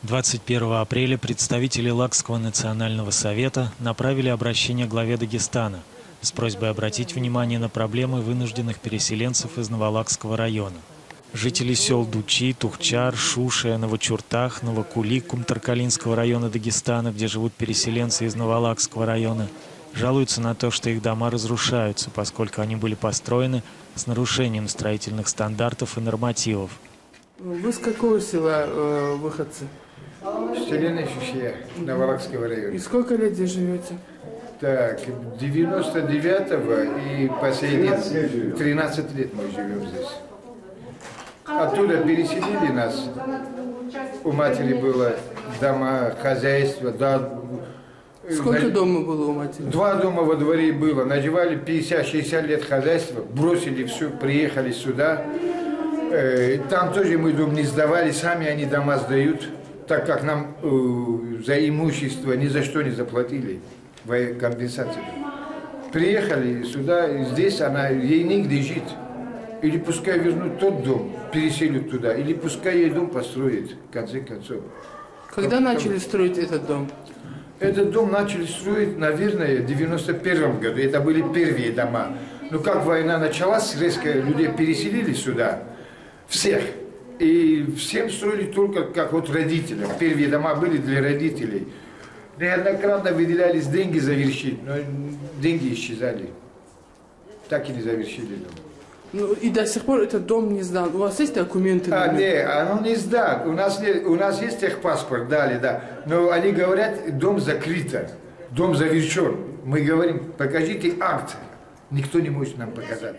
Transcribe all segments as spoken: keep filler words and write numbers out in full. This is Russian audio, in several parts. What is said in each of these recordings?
двадцать первого апреля представители Лакского национального совета направили обращение главе Дагестана с просьбой обратить внимание на проблемы вынужденных переселенцев из Новолакского района. Жители сел Дучи, Тухчар, Шушия, Новочуртах, Новокули Кумтаркалинского района Дагестана, где живут переселенцы из Новолакского района, жалуются на то, что их дома разрушаются, поскольку они были построены с нарушением строительных стандартов и нормативов. Вы с какого села э, выходцы? Селение Шушия, Новолакского района. И сколько лет здесь живете? Так, девяносто девятого и последние тринадцать лет мы живем здесь. Оттуда переселили нас. У матери было дома, хозяйство. Да, Сколько на... дома было у матери? Два дома во дворе было. Наживали пятьдесят-шестьдесят лет хозяйства, бросили все, приехали сюда. Там тоже мы дом не сдавали, сами они дома сдают, так как нам э, за имущество ни за что не заплатили, компенсацию. Приехали сюда, здесь она, ей негде жить. Или пускай вернут тот дом, переселят туда, или пускай ей дом построит, в конце концов. Когда начали строить этот дом? Этот дом начали строить, наверное, в девяносто первом году. Это были первые дома. Но как война началась, резко людей переселили сюда. Всех. И всем строили только как вот родителям. Первые дома были для родителей. Неоднократно выделялись деньги завершить, но деньги исчезали. Так и не завершили дом. Ну и до сих пор этот дом не сдан. У вас есть документы? А, нет, оно не сдан. У нас, у нас есть техпаспорт, дали, да. Но они говорят, дом закрыт, дом завершен. Мы говорим, покажите акт. Никто не может нам показать.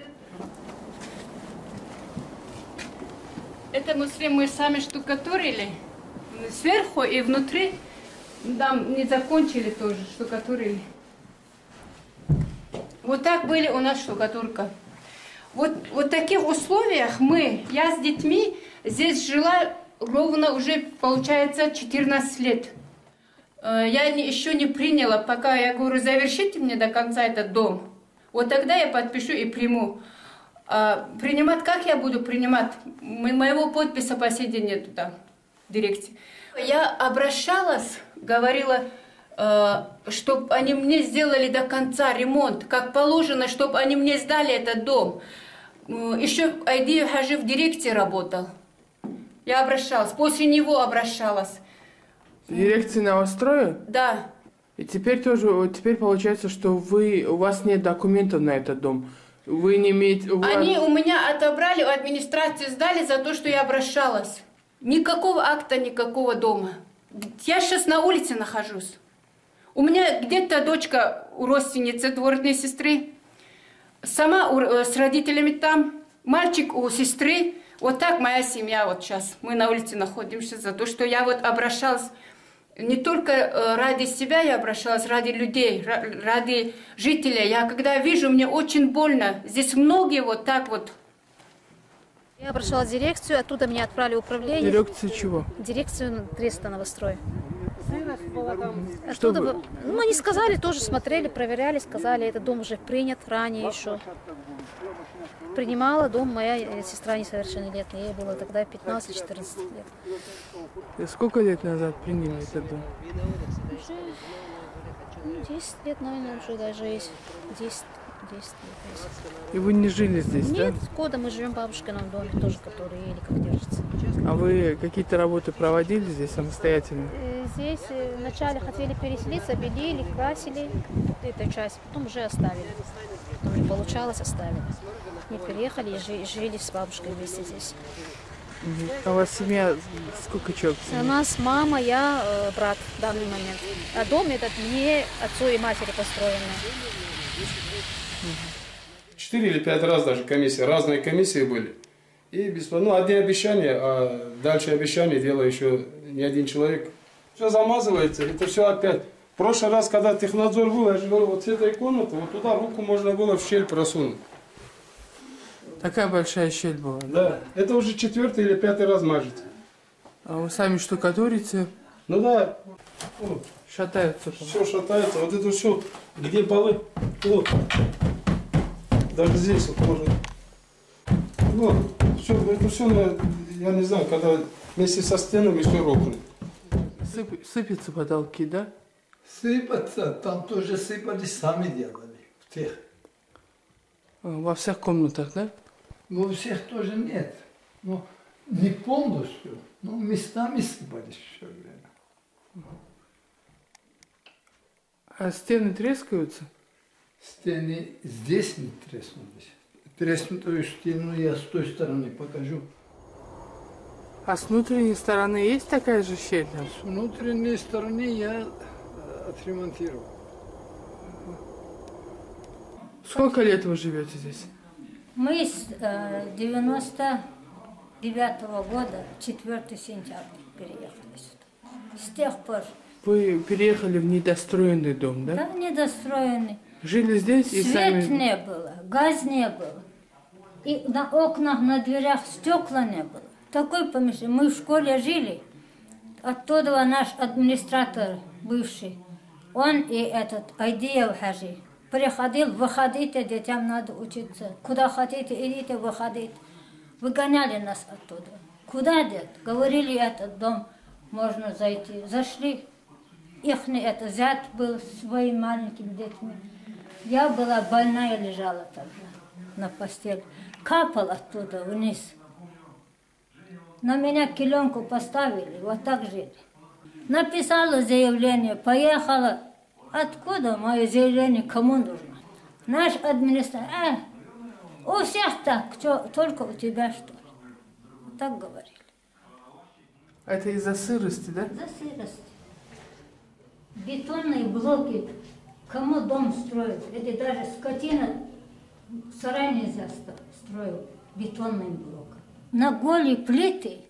Это мы, мы сами штукатурили сверху и внутри, там не закончили тоже, штукатурили. Вот так были у нас штукатурка. Вот, вот в таких условиях мы, я с детьми здесь жила ровно уже, получается, четырнадцать лет. Я не, еще не приняла, пока я говорю, завершите мне до конца этот дом. Вот тогда я подпишу и приму. А принимать, как я буду принимать? Моего подписа по сей день нету там, в директе. Я обращалась, говорила, чтобы они мне сделали до конца ремонт, как положено, чтобы они мне сдали этот дом. Еще Айди Хажи в директе работал. Я обращалась, после него обращалась. В дирекции новостроя? Да. И теперь тоже, теперь получается, что вы, у вас нет документов на этот дом. Вы не имеете... У вас... Они у меня отобрали, у администрации сдали за то, что я обращалась. Никакого акта, никакого дома. Я сейчас на улице нахожусь. У меня где-то дочка у родственницы, двоюродной сестры, сама у, с родителями там, мальчик у сестры. Вот так моя семья вот сейчас. Мы на улице находимся за то, что я вот обращалась. Не только ради себя я обращалась, ради людей, ради жителей. Я когда вижу, мне очень больно. Здесь многие вот так вот. Я обращалась в дирекцию, оттуда меня отправили в управление. Дирекцию чего? Дирекцию Треста новостроя. Что Оттуда, ну, они сказали, тоже смотрели, проверяли, сказали, этот дом уже принят ранее еще. Принимала дом моя сестра несовершеннолетняя, ей было тогда пятнадцать-четырнадцать лет. И сколько лет назад приняли этот дом? Уже ну, десять лет, наверное, уже даже есть. десять, десять лет. И вы не жили здесь, Нет, да? года мы живем в бабушкином доме, тоже, который еле как держится. А вы какие-то работы проводили здесь самостоятельно? Здесь вначале хотели переселиться, белили, красили эту часть, потом уже оставили. Потом не получалось, оставили. Мы переехали и жили с бабушкой вместе здесь. А у вас семья, сколько человек? У нас мама, я, брат в данный момент. А дом этот мне, отцу и матери построенный. Четыре или пять раз даже комиссии, разные комиссии были. И бесплатно, ну, одни обещания, а дальше обещания делал еще не один человек. Все замазывается, это все опять. В прошлый раз, когда технадзор был, я же говорю, вот с этой комнаты, вот туда руку можно было в щель просунуть. Такая большая щель была? Да, это уже четвертый или пятый раз мажете. А вы сами штукатурите? Ну да. Вот. Шатается. Все шатается, вот это все, где полы, вот. Даже здесь вот можно. Ну, все, это все, я не знаю, когда вместе со стенами все рухнет. сып- сыпятся потолки, да? Сыпаться, там тоже сыпались, сами делали. В тех. А, Во всех комнатах, да? Во всех тоже нет. Но не полностью, но местами сыпались все время. А стены трескаются? Стены здесь не треснулись. Треснутую стену я с той стороны покажу. А с внутренней стороны есть такая же щель? там? С внутренней стороны я э, отремонтировал. Сколько лет вы живете здесь? Мы с э, девяносто девятого года, четвёртого сентября, переехали сюда. С тех пор, Вы переехали в недостроенный дом, да? да, недостроенный. Жили здесь и Свет сами... не было, газ не было. И на окнах, на дверях стекла не было. Такой помещение. Мы в школе жили. Оттуда наш администратор бывший, он и этот Айдиев Хаджи, приходил, выходите, детям надо учиться. Куда хотите, идите, выходите. Выгоняли нас оттуда. Куда дед? Говорили, этот дом можно зайти. Зашли. Ихний это зять был с своими маленькими детьми. Я была больная, лежала тогда на постели. Капал оттуда вниз. На меня киленку поставили, вот так жили. Написала заявление, поехала. Откуда мое заявление, кому нужно? Наш администратор, э, у всех так, что, только у тебя что ли? Вот так говорили. А это из-за сырости, да? За сырость. Бетонные блоки, кому дом строят? Это даже скотина сарай нельзя строить бетонным блоком. На голые плиты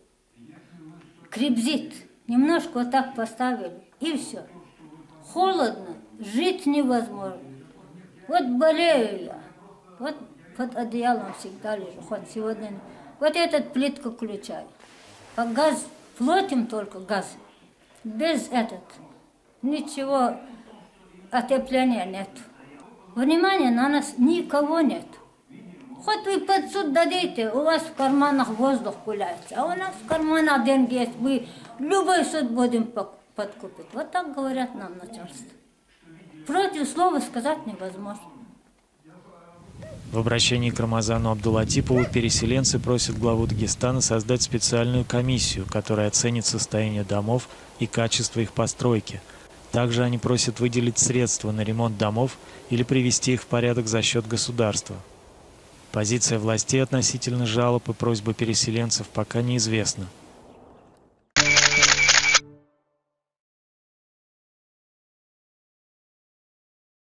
крепзит. Немножко вот так поставили, и все. Холодно, жить невозможно. Вот болею я. Вот под одеялом всегда лежу, хоть сегодня. Вот этот плитку включаю. А газ, платим только газ. Без этот ничего отопления нет. Внимания на нас никого нет. Хоть вы под суд дадите, у вас в карманах воздух гуляется, а у нас в карманах деньги есть, мы любой суд будем подкупить. Вот так говорят нам начальство. Против слова сказать невозможно. В обращении к Рамазану Абдулатипову переселенцы просят главу Дагестана создать специальную комиссию, которая оценит состояние домов и качество их постройки. Также они просят выделить средства на ремонт домов или привести их в порядок за счет государства. Позиция властей относительно жалоб и просьбы переселенцев пока неизвестна.